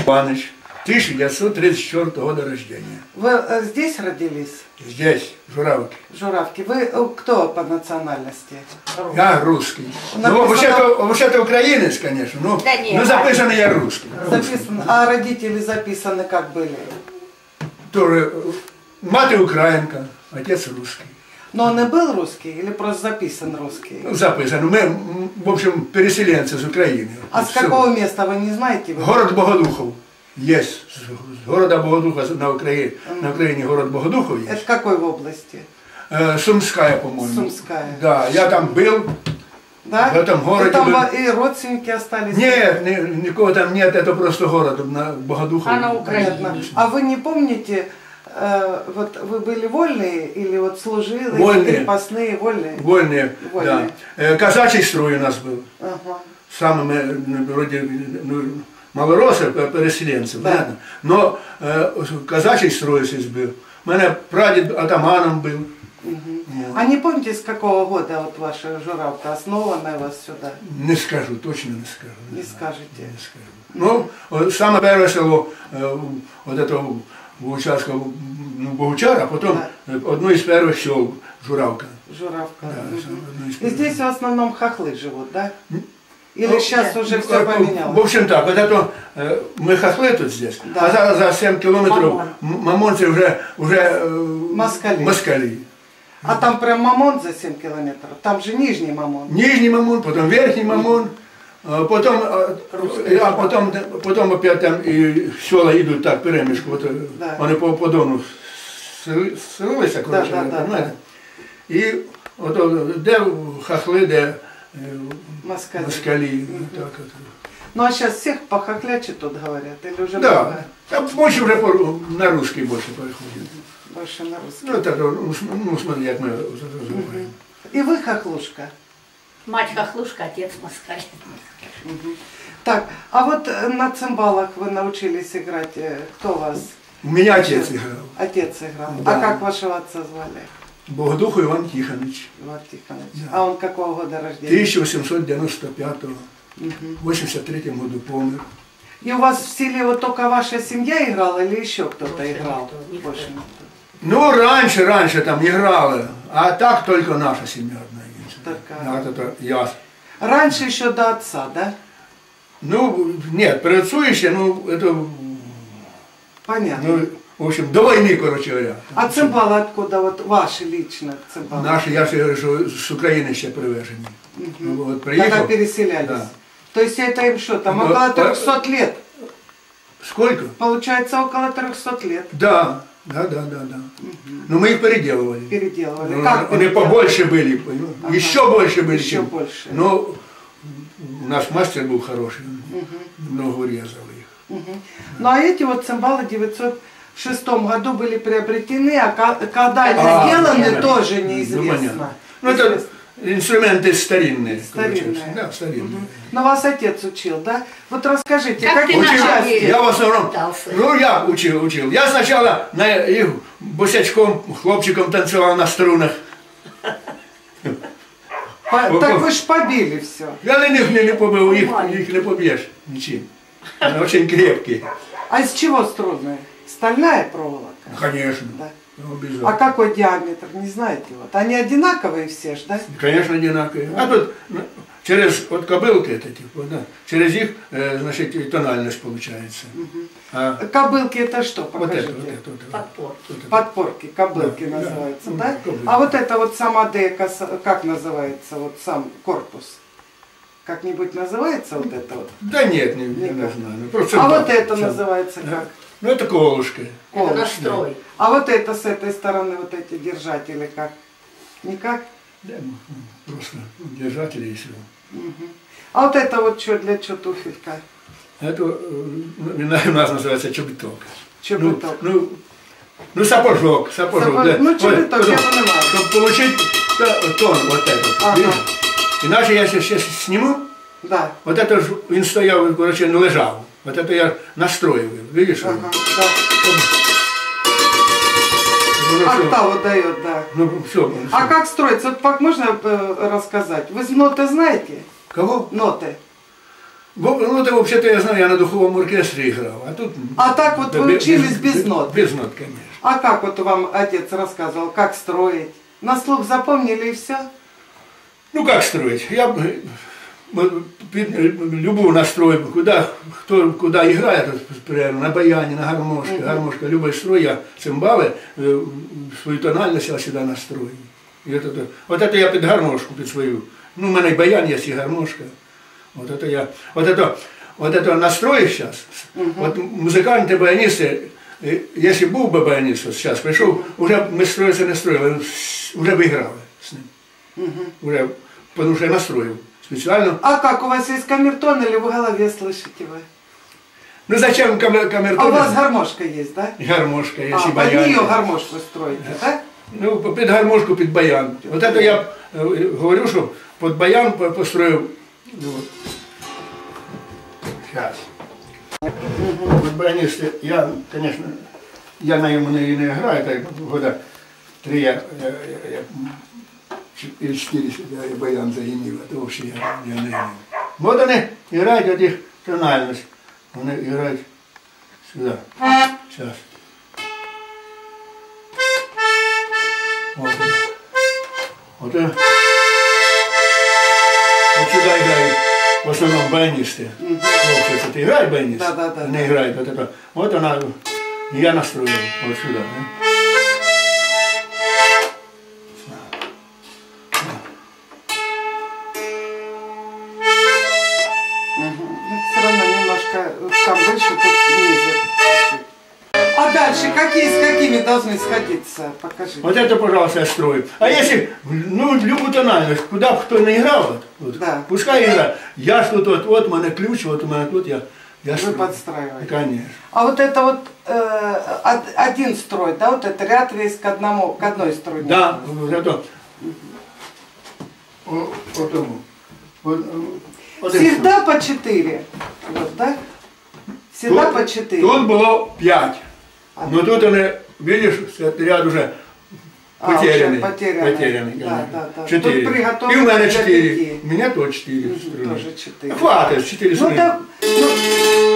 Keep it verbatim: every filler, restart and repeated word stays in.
Иванович, тысяча девятьсот тридцать четвёртого года рождения. Вы э, здесь родились? Здесь, в Журавке. Журавки. Вы э, кто по национальности? Я русский. Написано... Ну, вообще-то, вообще-то украинец, конечно, но, Да нет, но записан я русский. Записан. А родители записаны как были? Тоже, мать украинка, отец русский. Но он и был русский или просто записан русский? Ну, записан. Мы, в общем, переселенцы из Украины. А с какого места вы не знаете? Вы... Город Богодухов. Есть. С города Богодуха на Украине, на Украине город Богодухов есть. Это какой в области? Э, Сумская, по-моему. Сумская. Да, я там был. Да? В этом городе. И там был... и родственники остались? Нет, ни, никого там нет, это просто город на Богодухов. А на Украине. А вы не помните, э, вот вы были вольные или вот служили, Вольные. крепостные, вольные? Вольные, Вольные. да. Э, казачий строй у нас был. Ага. Самыми, ну, вроде, ну, малоросы, переселенцы, Да. понятно. Но э, казачий строй здесь был. У меня прадед атаманом был. Угу. Вот. А не помните, с какого года вот ваша Журавка основанная у вас сюда? Не скажу, точно не скажу. Не знаю, скажете. Не скажу. Ну, вот самое первое село, э, вот это Богучарское, ну, Богучар, а потом Да. одно из первых сел Журавка. Журавка. Да, Мгм. одно из И первых. здесь в основном хохлы живут, да? Или Ну, сейчас уже Ну, все э, поменялось? В общем так, вот это э, мы хохлы тут здесь, Да. а за, за семь километров Мамон. м- мамонцы уже, уже э, Москали. москали. А там прям Мамон за семь километров? Там же Нижний Мамон. Нижний мамон, потом верхний мамон, а потом, э, а потом, потом опять там и села идут так, перемешку, вот, э, Да. вони по, по дону селилися, коротше, Да, да, да, понимаєте? І ото, де хохли, де е, Москали. москалі. Так, от. Ну а сейчас всех похохлячи тут говорят? Или уже Да, много? там больше уже по- на русский больше переходит. Больше на русский. Ну, так, ну, см- ну, смотри, як ми розуміємо. И вы хохлушка. Мать хохлушка, отец москаль. Так, а вот э, на цимбалах вы научились играть. э, Кто вас? У меня отец играл. Отец играл. Да. А как вашего отца звали? Богодухов Иван Тихонович. Иван Тихонович. Да. А он какого года рождения? тысяча восемьсот девяносто пятого. Мгм. В восемьдесят третьем году помер. И у вас в селе вот только ваша семья играла или еще кто-то Больше играл? никто, никто. Больше никто. Ну, раньше, раньше там играли, а так только наша семья одна единственная. Только- Да, вот это я. Раньше еще до отца, да? Ну, нет, при отцу еще, ну, это, Понятно. ну, в общем, до войны, короче говоря. А цимбалы откуда? Вот ваши лично цимбалы? Наши, я же говорю, что с Украины еще привезены. Ну, вот, Когда приехал. переселялись? Да. То есть это им что, там Ну, около а- трехсот лет? Сколько? Получается около трехсот лет. Да, да, да, да, да. Но мы их переделывали. Переделывали. Ну, Как они переделывали? побольше были, понимаете? Ага. Еще больше были, Еще чем. больше. Но у нас мастер был хороший, много резал их. Мгм. Ну а эти вот цимбалы в девятьсот шестом году были приобретены, а ка- когда они А, сделаны, понятно. тоже Ну, неизвестно. понятно. Ну, это инструменты старинные. короче. Старинные. Да, старинные. Но вас отец учил, да? Вот расскажите, Как как ты вы начал? части? Я в основном, Пытался. ну я учил, учил. Я сначала на их босячком, хлопчиком танцевал на струнах. По- Так вы ж побили все. Я на них не, не побил, их, Нормально. их не побьешь ничем. Они очень крепкие. А из чего струнные? Стальная проволока? Ну, конечно. Да. Ну, обязательно. А какой диаметр, не знаете? Вот. Они одинаковые все ж, да? Конечно, одинаковые. А тут ну, через вот кобылки это типа, да, через их, э, значит, и тональность получается. А Кобылки это что? вот Покажите. это, вот это, вот это. Подпор. Вот это. Подпорки, кобылки Да, называются, да. да? Ну, кобылки. А вот это вот сама дека, с- как называется, вот сам корпус? Как-нибудь называется вот это вот? Да нет, не, не, Никак. знаю. Ну, просто А сам- вот это сам. называется Да. как? Ну это колышко. Это Колышко. настрой. А вот это с этой стороны, вот эти держатели как? Никак? Да, ну, просто держатели и все. А вот это вот что для что туфелька? Это э, ну, у нас называется чобиток. Чобиток. Ну, ну, ну сапожок, сапожок. Сапож- да. ну, чобиток, Вот, я потом, понимаю. чтобы получить то- тон вот этот. Ага. Видишь? Иначе я сейчас сниму, Да. вот это ж він стояв, короче, не лежав. Вот это я настроил, видишь? Ага, да. Ну, всё. Октаву дает, да. Ну, все. А как строится? Вот как можно э, рассказать? Вы ноты знаете? Кого? Ноты. Ну, это вообще-то я знаю, я на духовом оркестре играл. А, тут, А так вот вы учились без нот? Без нот, конечно. А как вот вам отец рассказывал, как строить? На слух запомнили и все? Ну, как строить? Я любую настройку, куда, кто куда играет, на баяне, на гармошке, uh-huh. гармошка, любой строй, я цимбалы, свою тональность я всегда настрою. И это, вот это я под гармошку, под свою. Ну, у меня и баян есть, и гармошка. Вот это я, вот это, вот это настрою сейчас. Uh-huh. Вот музыканты, баянисты, если был бы баянист вот сейчас, пришел, уже мы строиться не строили, уже выиграли с ним. Uh-huh. Уже, потому что я настроил специально. А как, у вас есть камертон или в голове слышите вы? Ну зачем камертон? А у вас гармошка есть, да? Гармошка есть, а, и баян. под нее гармошку строите, да? Ну, под гармошку, под баян. Вот это я говорю, что под баян построил. Вот. Сейчас. Вот баянисты, я, конечно, я на нем не, не играю, так года три я, я, я, я или четыре я баян заимел, это вообще я, я не играю. Вот они играют этих тональность, они играют сюда. Сейчас. Вот это. Вот это. Вот сюда играют в основном баянисты. Mm-hmm. Вот это играет баянист, да, да, да, не да. играет вот это. Вот она, я настроил вот сюда. Да? Все равно немножко там выше, тут ниже. А дальше какие с какими должны сходиться? Покажите. Вот это, пожалуйста, я строю. А если, ну, любую тональность, куда бы кто не играл, вот, да. Пускай играет. Я что тут, вот у меня ключ, вот у меня тут, я, я Вы строю. подстраиваете. Конечно. А вот это вот э, один строй, да, вот это ряд весь к одному, к одной струне. Да, вот это. Вот, вот, вот, вот всегда по четыре. Вот, да? Всегда тут, по четыре. Тут было пять. А но тут они, видишь, этот ряд уже потерянный. А, уже потерянный. Потерянный, да, да, да. Четыре. И у меня четыре. У меня тоже четыре. Угу, тоже четыре. Хватит, четыре ну, да, ну,